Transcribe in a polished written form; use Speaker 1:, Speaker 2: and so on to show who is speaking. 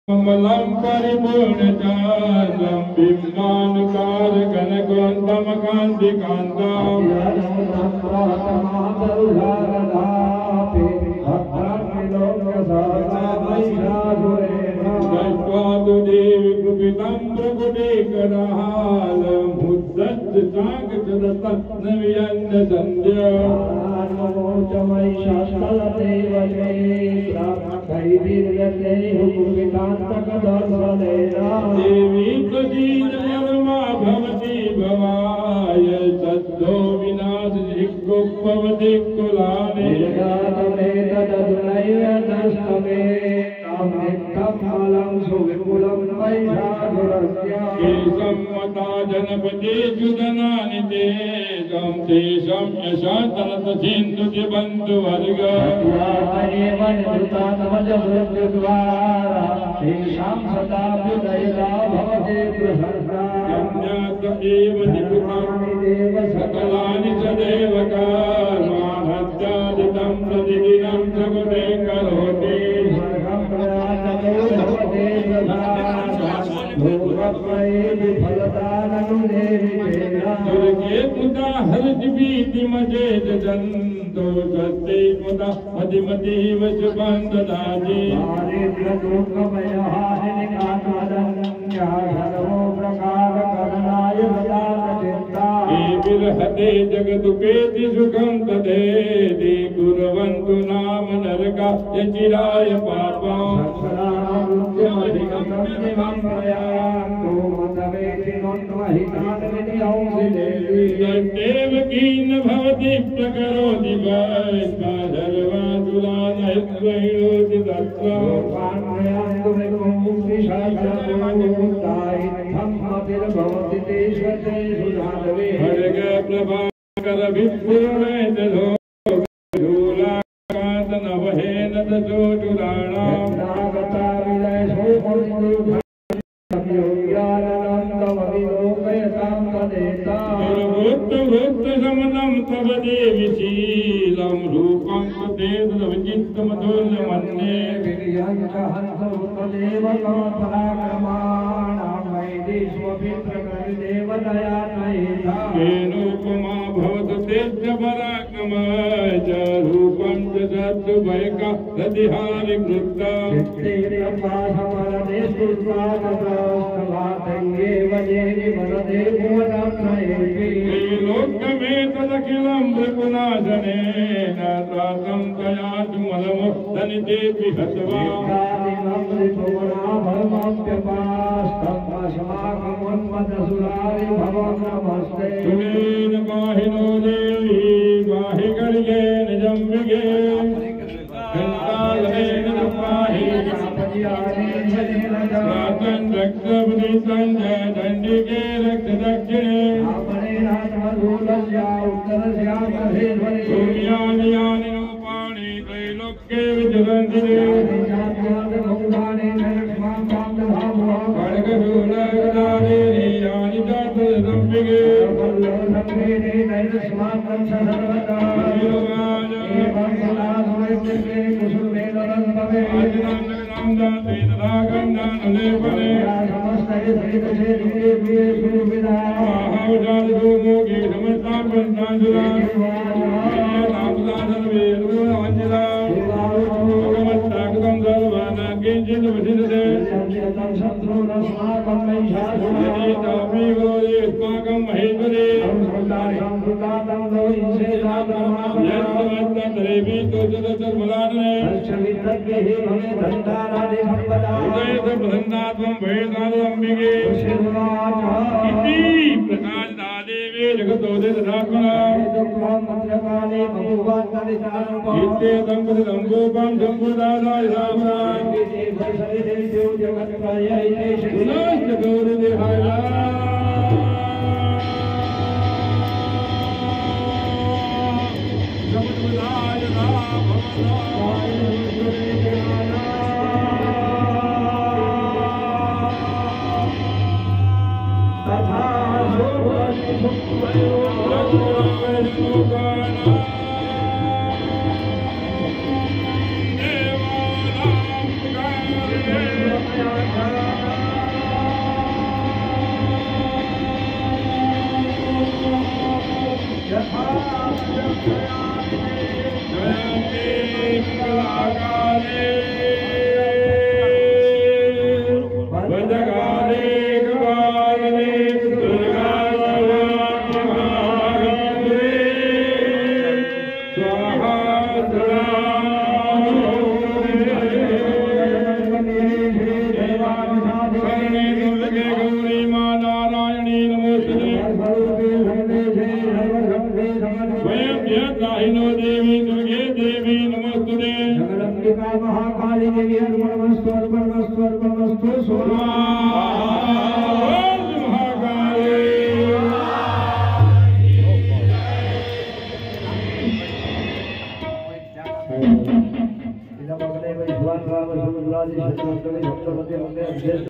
Speaker 1: कमलं परिपूर्णचालं बिम्बानुकारगणगोन्तमकान्तिकान्तां दृष्ट्वा तु देवि कृपितं प्रकुटीकरालमुद्दच्चाङ्गचदत्तनवियन्नसन्ध्या देवी प्रसीदमा भवती भवाय सद्यो विनाशजिह्वभवति कुलाने सम्मता जनपदेषु धनानि तेषां तेषां यशान्तरत सिन्धुति बन्धुवर्ग तेषां सदाभ्युदयिता भवते प्रसन्नाज्ञात एव निपुतानि सकलानि च देवकार्मानद्यादितं प्रतिदिनं जगते करोति दुर्गे मुदा हर्षभीति मजेत जन्तो सत्ते मुदा मतिमतीव सुबन्धनादि विरहते जगदुपेति सुखं तदेति कुर्वन्तु नाम नरका यचिराय पापं देवकी न भवति प्रकरोति सर्वादुरानहित्वहिरोति तत्र खड्ग प्रभाकर विपूर्णेत धूलाकान्तनवहेन दशोटुराणाम् समनं तव देवि शीलं रूपं तदेतदविचित्तमधुर्यमन्ये केनोपमा भवतु तेज पराक्रम च रूपं च सद्भयका रतिहारि कृता लोकमेतदखिलं मृगुनाशनेन त्रासं तयातु मलमुद्धनितेऽपि हत्वा सुरेण पाहिनो देवी पाहि गर्गे निजम्बिगे कालेन पाहि रातन् रक्षपति संजय दण्डिके रक्ष दक्षिणे सूर्यानि यानि रूपाणि त्रैलोक्ये विचरन्ति खड्गशूलगदानि यानि चातुर्दम्बिके
Speaker 2: tidak mengenai Tuhan Rasul